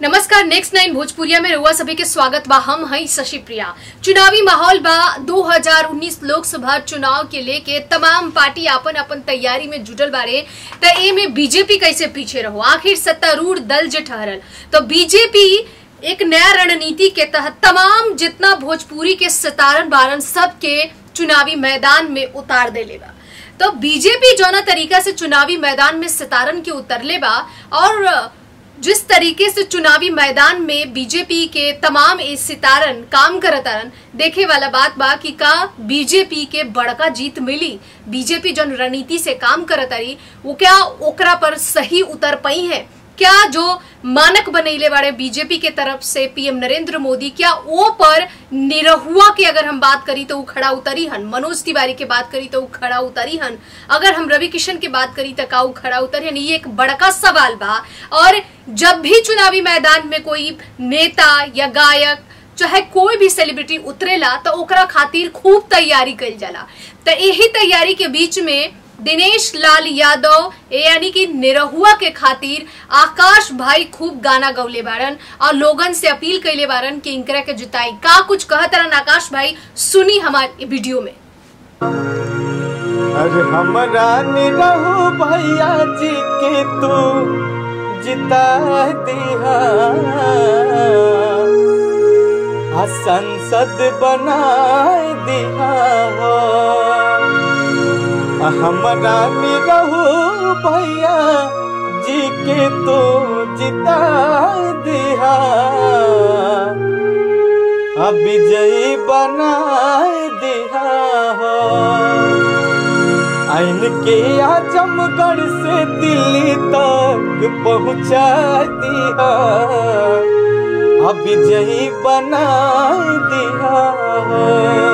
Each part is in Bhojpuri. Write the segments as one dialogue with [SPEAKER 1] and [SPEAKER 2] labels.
[SPEAKER 1] नमस्कार। नेक्स्ट 9 भोजपुरिया में रउआ सभी के स्वागत बा। हम हई शशि प्रिया। चुनावी माहौल बा। 2019 लोकसभा चुनाव के लेके तमाम पार्टी अपन अपन तैयारी में जुटल बारे। त एमे बीजेपी कैसे पीछे रहो, आखिर सत्तारूढ़ दल जे ठहरल तो बीजेपी एक नया रणनीति के तहत तमाम जितना भोजपुरी के सितारन बारन सबके चुनावी मैदान में उतार देले बा। तो बीजेपी जौना तरीका से चुनावी मैदान में सितारन के उतरले बा और जिस तरीके से चुनावी मैदान में बीजेपी के तमाम सितारन काम करतारन, देखे वाला बात बा कि का बीजेपी के बड़का जीत मिली। बीजेपी जौन रणनीति से काम करतारी वो क्या ओकरा पर सही उतर पाई है? क्या जो मानक बनैले बारे बीजेपी के तरफ से पीएम नरेंद्र मोदी, क्या वो पर निरहुआ की अगर हम बात करी तो वो खड़ा उतरी हन? मनोज तिवारी की बात करी तो वो खड़ा उतरी हन? अगर हम रवि किशन की बात करी तो का वो खड़ा उतरी हन? ये एक बड़का सवाल बा। और जब भी चुनावी मैदान में कोई नेता या गायक चाहे कोई भी सेलिब्रिटी उतरेला तो ओकरा खातिर खूब तैयारी कइल जाला। तो यही तैयारी के बीच में दिनेश लाल यादव यानी कि निरहुआ के खातिर आकाश भाई खूब गाना गौले बारन और लोगन से अपील कैले बारन कि इनकरा के जिताई। का कुछ कहतरन आकाश भाई, सुनी हमारे वीडियो में।
[SPEAKER 2] अरे हमरा निरहु भैया जी के तू जिता दिहा, संसद बना दिहा हो। हमरा निरहु भैया जी के तो जिता दिहा, विजयी बना दिहा हो। आइन के आजमगढ़ से दिल्ली तक पहुँचा दिहा, विजयी बना दिहा हो।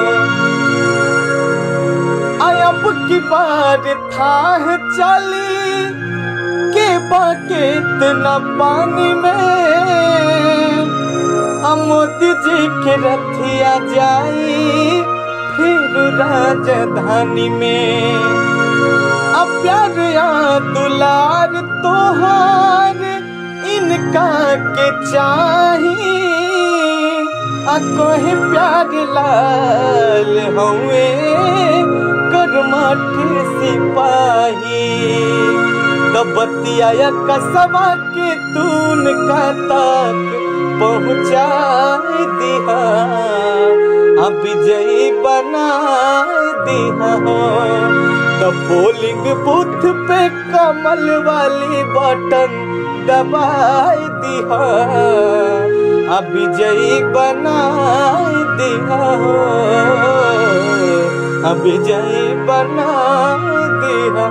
[SPEAKER 2] अब की बार था चली के बकेट न पानी में, मोदी जी के रथिया जाई फिर राजधानी में। अब प्यार या दुलार तोहार इनका के चाही, कोई प्यार लाल हुए करमाठ सिपाही। बतिया कसबा के तून का तक पहुँचा दिहा, विजयी बना दिहा हो। तो पोलिंग बूथ पे कमल वाली बटन दबा दिहा, विजयी बना दिहा हो, विजयी बना दिहा।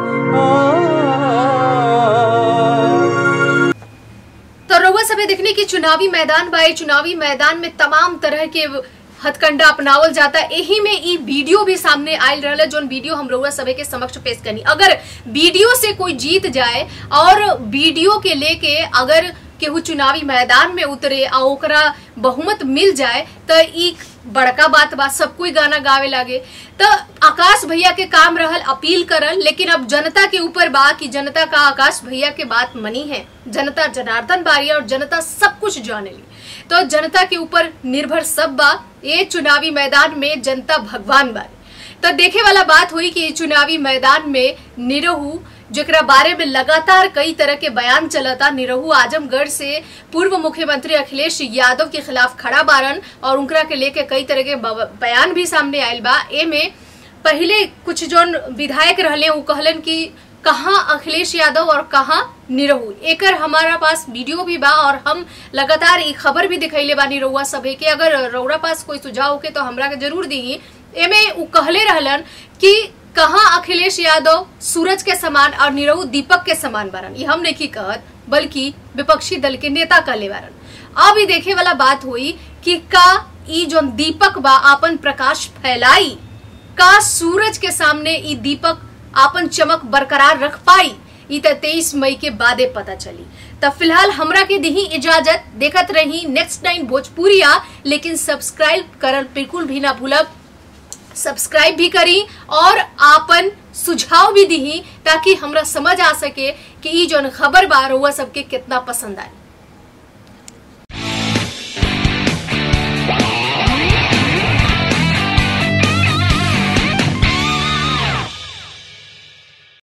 [SPEAKER 1] तो रउआ सभे देखने की चुनावी मैदान बाए, चुनावी मैदान में तमाम तरह के हथकंडा अपनावल जाता है। यही में ई वीडियो भी सामने आयल रहा है, जोन वीडियो हम रउआ सभे के समक्ष पेश करनी। अगर वीडियो से कोई जीत जाए और वीडियो के लेके अगर केहू चुनावी मैदान में उतरे और ओकरा बहुमत मिल जाए तो एक बड़का बात बा, सब कोई गाना गावे लागे। तो आकाश भैया के काम रहल अपील करल, लेकिन अब जनता के ऊपर बा कि जनता का आकाश भैया के बात मनी है। जनता जनार्दन बारी और जनता सब कुछ जाने ली, तो जनता के ऊपर निर्भर सब बा। ये चुनावी मैदान में जनता भगवान बारी। तो देखे वाला बात हुई कि चुनावी मैदान में निरहु जेकरा बारे में लगातार कई तरह के बयान चलता, निरहु आजमगढ़ से पूर्व मुख्यमंत्री अखिलेश यादव के खिलाफ खड़ा बारन और उनकरा के लेके कई तरह के बयान भी सामने आयल बा। एमे पहले कुछ जोन विधायक रहले वो कहलन कि कहाँ अखिलेश यादव और कहाँ निरहु। एकर हमारा पास वीडियो भी बा और हम लगातार एक खबर भी दिखैले बा निरहुआ सभे के। अगर रउरा पास कोई सुझाव होके तो हमरा के जरूर दी। एमे वो कहले रहलन कि कहाँ अखिलेश यादव सूरज के समान और निरहु दीपक के समान बारन। ये हम नहीं कहत, बल्कि विपक्षी दल के नेता कहले बारन। अब ये देखे वाला बात हुई कि का ई जो दीपक बा आपन प्रकाश फैलाई, का सूरज के सामने ई दीपक आपन चमक बरकरार रख पाई? ई 23 मई के बादे पता चली। तब फिलहाल हमरा के दी इजाजत। देखत रही नेक्स्ट 9 भोजपुरिया, लेकिन सब्सक्राइब करल बिल्कुल भी ना भूलब। सब्सक्राइब भी करी और आपन सुझाव भी दी ताकि हमरा समझ आ सके कि ई जोन खबर बा रउआ सबके कितना पसंद आए।